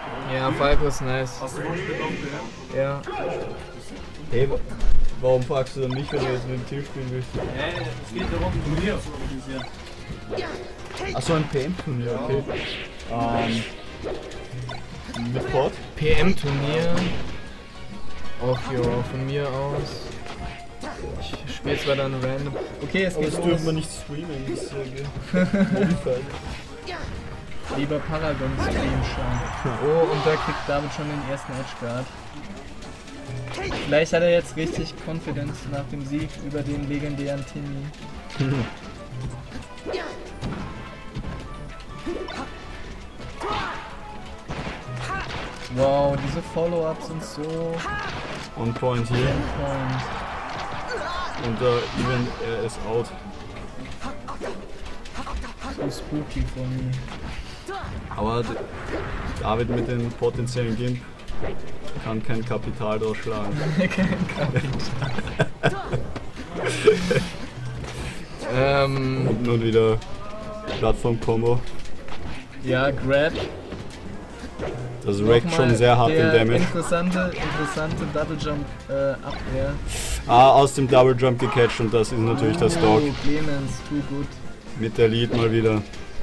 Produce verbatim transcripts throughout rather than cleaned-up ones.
Ja, Falco ist nice. Hast du vorgespielt auf P M? Ja. Hey, warum fragst du dann mich, wenn du jetzt mit dem Team spielen willst? Ja, es geht darum, ein Turnier zu organisieren. Achso, ein P M-Turnier, okay. Ähm, mit Port? P M-Turnier. Auch ja, von mir aus. Ich spiele zwar dann random. Okay, es Aber geht das los. dürfen wir nicht streamen, das ist ja modified. Lieber Paragon Stream schauen. Oh, und da kriegt David schon den ersten Edgeguard. Vielleicht hat er jetzt richtig Confidence nach dem Sieg über den legendären Timmy. Wow, diese Follow-ups sind so On point hier. on point. Und uh, even er ist out. So spooky for me. Aber D- David mit dem potenziellen Gimp kann kein Kapital durchschlagen. ähm, Und nun wieder Plattform-Combo. ja, Grab. Das rackt Nochmal schon sehr hart den der Damage. Interessante, interessante Double Jump äh, Abwehr. Ah, aus dem Double Jump gecatcht und das ist natürlich das Dog. Oh, Clemens, too good. Mit der Lead mal wieder.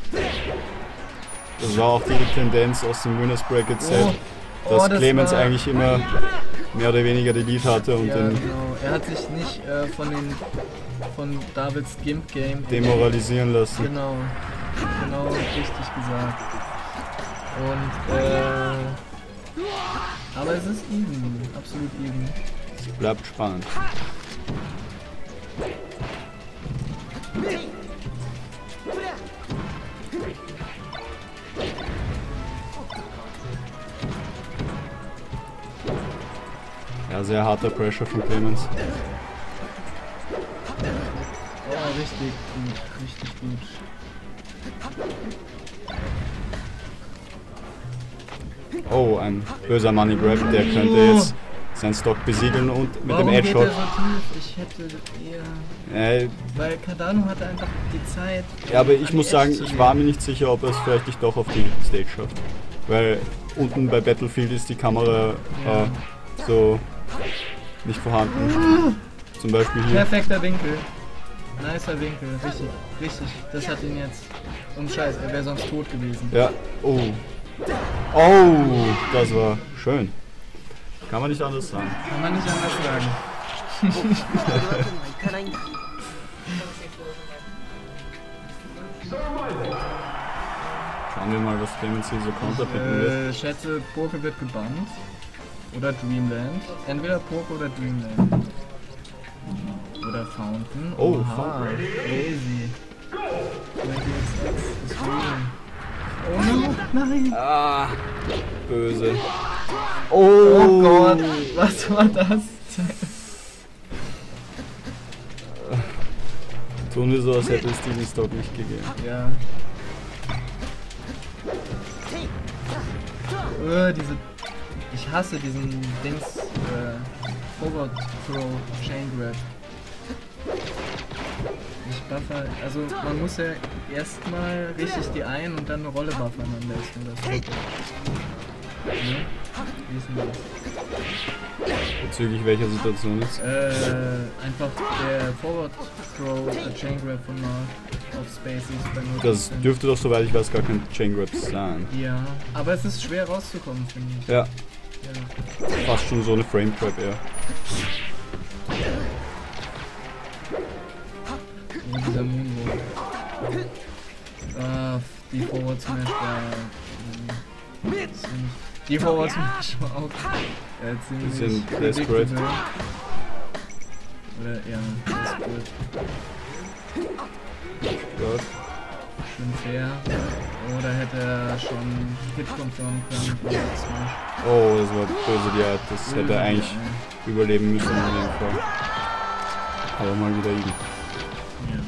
Das war auch die Tendenz aus dem Winners Bracket Set, Oh. dass Oh, das Clemens war- eigentlich immer mehr oder weniger die Lead hatte und Ja, den genau. Er hat sich nicht äh, von den von Davids Gimp Game demoralisieren lassen. Genau, genau richtig gesagt. Und äh, aber es ist even, absolut even. Es bleibt spannend. Ja, sehr harter Pressure von Clemens. Oh, richtig gut, richtig gut. Oh, ein böser Money Grab, der könnte jetzt seinen Stock besiegeln und mit Warum dem Edge geht Shot. er so tief? Ich hätte eher, Äh, weil Cardano hatte einfach die Zeit. ja, aber an ich die muss Edge sagen, zu ich gehen. war mir nicht sicher, ob er es vielleicht nicht doch auf die Stage schafft. Weil unten bei Battlefield ist die Kamera Ja. äh, so nicht vorhanden. Zum Beispiel hier. Perfekter Winkel. Nicer Winkel, richtig, richtig. Das hat ihn jetzt. Und Scheiß, er wäre sonst tot gewesen. Ja, oh. Oh, das war schön. Kann man nicht anders sagen. Kann man nicht anders sagen. Schauen wir mal, was Clemens hier so counterpicken wird. Äh, schätze, Poke wird gebannt. Oder Dreamland. Entweder Poke oder Dreamland. Oder Fountain. Oh, Oha, Fountain. crazy. twenty X X ist real. Oh no, nein! Ah, böse. Oh Gott, was war das? Tun wir so, als hätte es diesen Stock nicht gegeben. Ja. Äh, diese. Ich hasse diesen Dings. Äh, Forward Throw Chain Grab. Ich buffer. Also, man muss ja erstmal richtig die ein und dann eine Rolle buffern am besten. Das ist ne? Wie ist denn das? Bezüglich welcher Situation jetzt? Äh, einfach der Forward Throw äh, Chain Grab von Mark auf Spaces bei null Das Prozent. dürfte doch, soweit ich weiß, gar kein Chain Grab sein. Ja, aber es ist schwer rauszukommen, finde ich. Ja, Ja. fast schon so eine Frame Trap eher. Oh, dieser Moonwalk. Ah, die Forward Smash war. ähm, ziemlich- Die Forward Smash war auch äh, ziemlich. Bisschen predictable. desperate. Oder ja, desperate. Gut. Schön fair. Oder hätte er schon Hit confirmen können. mit Forward Smash. Oh, das war böse die Art. Das hätte er eigentlich Ja. überleben müssen in dem Fall. Aber mal wieder eben. Ja.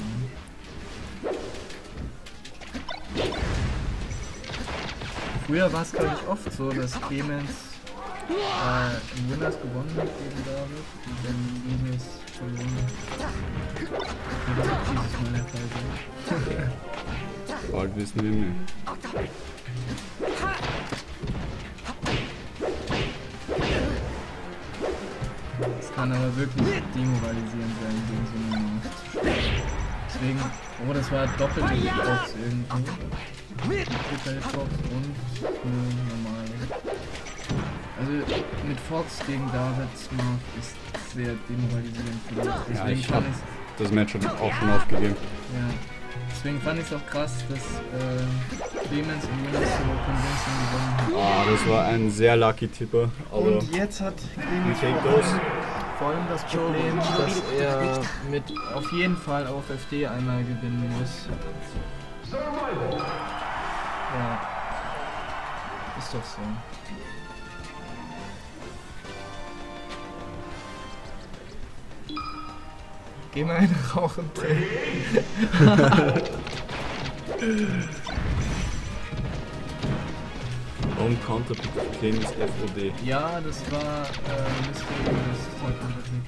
Früher war es, glaube ich, oft so, dass Clemens äh, im Winners gewonnen hat gegen David und dann Venus verloren hat. Das wird dieses Mal der Fall sein. Bald wissen wir mehr. kann aber wirklich demoralisierend sein, gegen so eine Macht zu spielen. Deswegen, oh, das war doppelte Hitbox irgendwie. Triple Hitbox und eine normale. Also mit Fox gegen Davids Macht ist sehr demoralisierend für mich. Deswegen ja, ich fand hab ich's, das Match auch schon aufgegeben. ja, deswegen fand ich es auch krass, dass äh, Clemens und Jonas so convincing gewonnen haben. Ah, das war ein sehr lucky Tipper. Aber Und jetzt hat Clemens take those. vor allem das Problem, dass er mit auf jeden Fall auf F D einmal gewinnen muss. Ja, ist doch so. Geh mal eine rauchen, Till. Warum Counter Clemens F O D? Ja, das war äh, mysteriös. Das hat man nicht.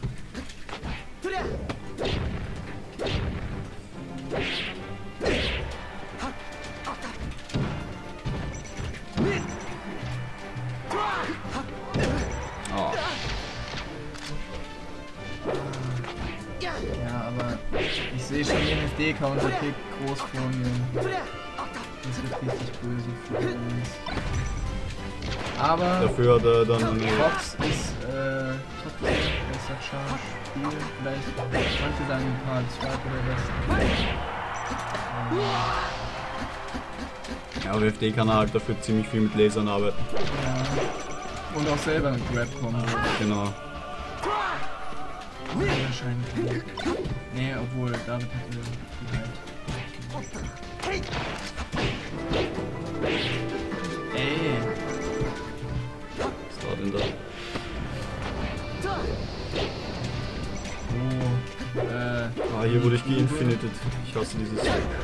Oh. Ja, aber ich sehe schon den F D-Counter-Pick groß vor mir. Das wird richtig böse für uns. Aber Dafür hat er dann eine. Fox ist äh, Top zehn, besser Charge, Spiel, vielleicht manche sagen ein paar zweite oder besten. Ja, aber F D kann er halt dafür ziemlich viel mit Lasern arbeiten. Ja. Und auch selber mit Grab kommen. Genau. Wahrscheinlich nicht. Nee, obwohl, David hat mir vielleicht. Ey! Was war denn da? Oh, äh. Ah, hier wurde ich geinfinited. Ich hasse dieses.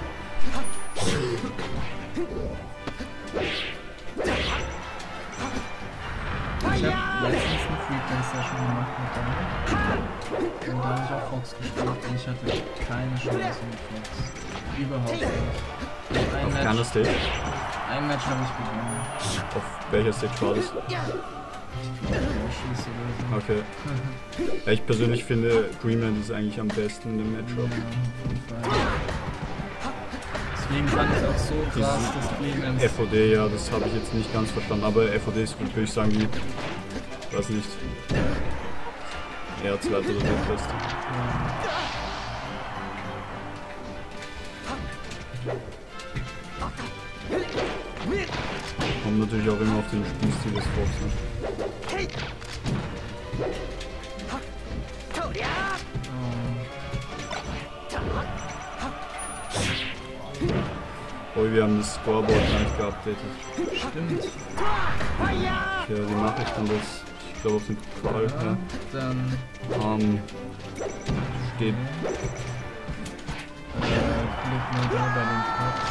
Ich hab letztens eine Frequency-Session gemacht mit Daniel. Und da habe ich auch Fox gespielt und ich hatte keine Chance mit Fox. Überhaupt nicht. Ein Auf Match, keiner Stage? ein Match habe ich gewonnen. Auf welcher Stage war das? Ich glaube, Schieß oder so. Okay. Ja, ich persönlich finde, Greenland ist eigentlich am besten in dem Matchup. Ja, auf jeden Fall. Deswegen fand ich es auch so krass, dass Clemens. F O D, ja, das habe ich jetzt nicht ganz verstanden, aber F O D ist, würde ich sagen, die, weiß nicht, eher zweite oder drittbeste. Kommt natürlich auch immer auf den Spielstil des Fox, ne? Oh, wir haben das Scoreboard gar nicht geupdatet. Stimmt. Ja, die Nachricht dann das, ich glaube auf dem Pokal, Ja, ja. dann Ähm, steht, äh, klick mal da bei den Tabs.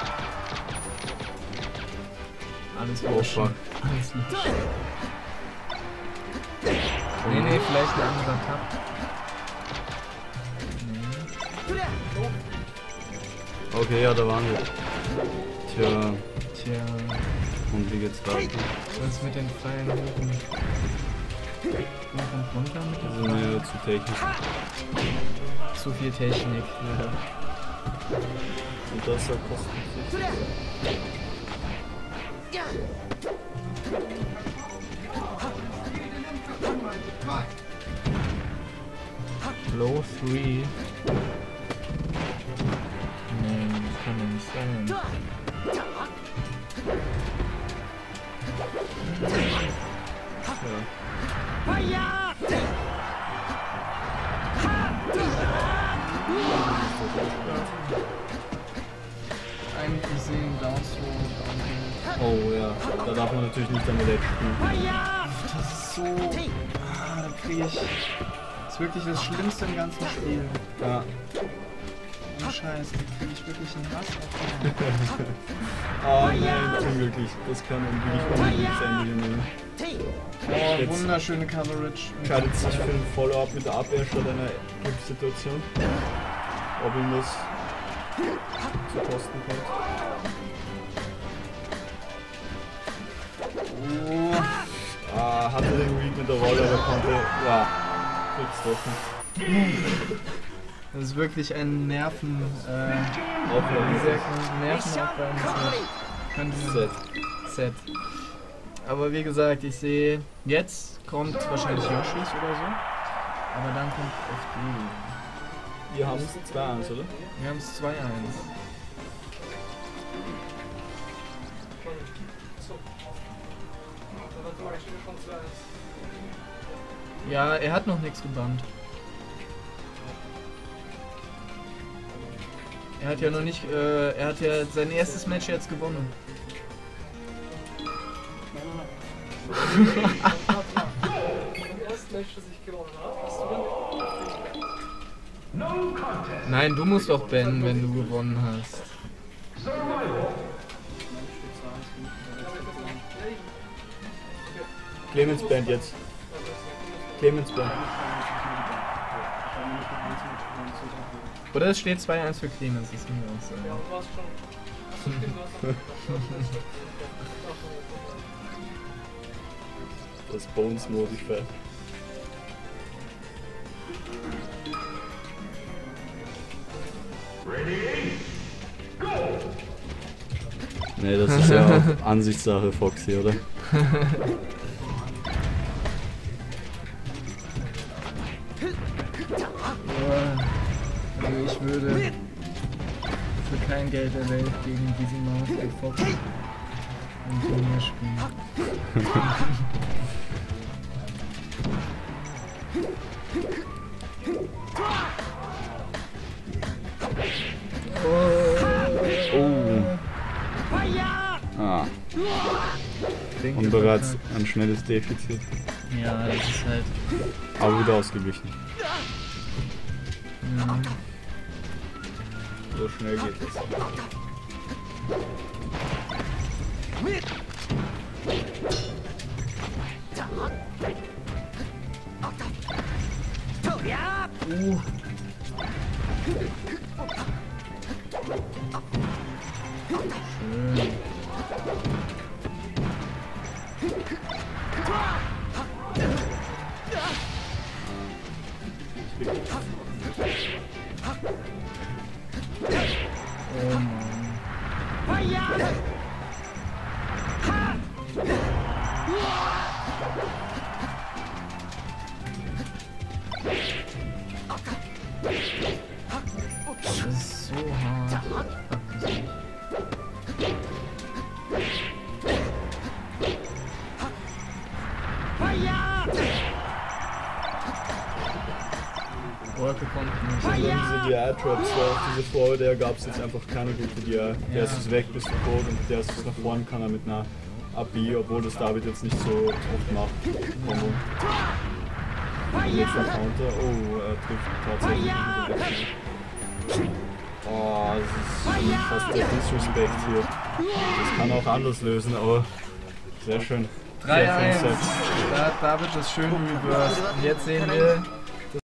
Alles oh löschen. fuck. Alles löschen. Nee, nee, vielleicht ein anderer Tab. Nee. Okay, ja, da waren wir. Tja, Tja, und wie geht's weiter? was mit den Pfeilen hoch und, hoch und runter mit Das den ist Pfeilen? mir zu technisch. Zu viel Technik. Ja. Und das soll kostenpflichtig. Low three. Nee, das kann ja nicht sein. Eigentlich sehen Down so, Oh ja, da darf man natürlich nicht am Ledge spielen. das ist so. Ah, da krieg ich. Das ist wirklich das Schlimmste im ganzen Spiel. Ja. Oh Scheiße, da krieg ich wirklich einen Hass auf mich. Ah nein, unglücklich. Das kann ein wirklich unglückliches Ende hier nehmen. Oh, Jetzt- wunderschöne Coverage. Entscheidet sich für ein Follow-up mit der Abwehr statt einer Gipssituation. Ob ihm das zu Kosten kommt. Oh, Ah, hatte den Read mit der Rolle, aber konnte. Ja. kriegst du doch nicht. Das ist wirklich ein Nerven... Äh, Aufwärmen. wie sagt man? Nervenaufwärmendes Könnte Set. Set. Aber wie gesagt, ich sehe, jetzt kommt wahrscheinlich Yoshis oder so. Aber dann kommt F D. Wir haben es zwei eins, oder? Wir haben es zwei eins. Ja, er hat noch nichts gebannt. Er hat ja noch nicht, äh, er hat ja sein erstes Match jetzt gewonnen. Nein, du musst doch bannen, wenn du gewonnen hast. Clemens Band jetzt. Clemens Band. Oder es steht zwei eins für Clemens, das kann mir auch sein. Das Bones Modify. Ne, das ist ja auch Ansichtssache, Foxy, oder? Also ich würde für kein Geld der Welt gegen diesen Maus der Fox ein Turnier spielen. Oh. Ah. Und bereits ein schnelles Defizit. Ja, das ist halt... Aber wieder ausgeglichen. Ja. So schnell geht es. Uh. Schön. Oh Mann. Das ist so hart. Wolke kommt nicht. Und diese D I-Traps da auf diese Frau, der gab es jetzt einfach keine gute D I. Der Ja. ist es weg bis zu tot und der ist es nach vorne kann er mit einer A B, obwohl das David jetzt nicht so oft macht. Combo. Und jetzt ein Counter. Oh, er trifft tatsächlich nicht mit der Wechsel. Oh, das ist schon fast der Disrespect hier. Das kann auch anders lösen, aber sehr schön. drei eins. Da hat David das schön reversed. Und jetzt sehen wir